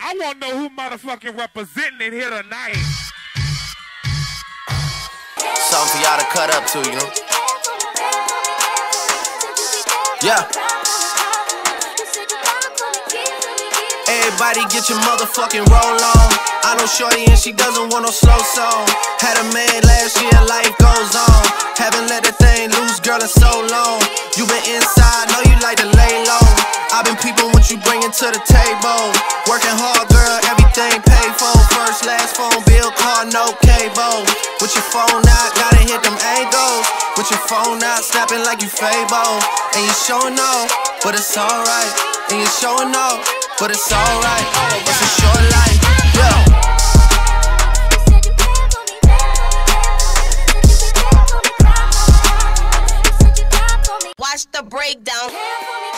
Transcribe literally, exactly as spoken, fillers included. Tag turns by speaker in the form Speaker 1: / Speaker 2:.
Speaker 1: I want to know who motherfucking representing it here tonight.
Speaker 2: Something for y'all to cut up to, you know? Yeah. Everybody get your motherfucking roll on. I know shorty and she doesn't want no slow song. Had a man last year, life goes on. Haven't let that thing loose, girl, in so long. You been inside, know you like to lay low. I've been peeping what you bringing to the table. Working hard, girl, everything paid for. First, last phone bill, car, no cable. With your phone out, gotta hit them angles. With your phone out, snapping like you Fable. And you showing off, but it's alright. And you showing off, but it's alright. It's a short life, yeah.
Speaker 3: Watch the breakdown.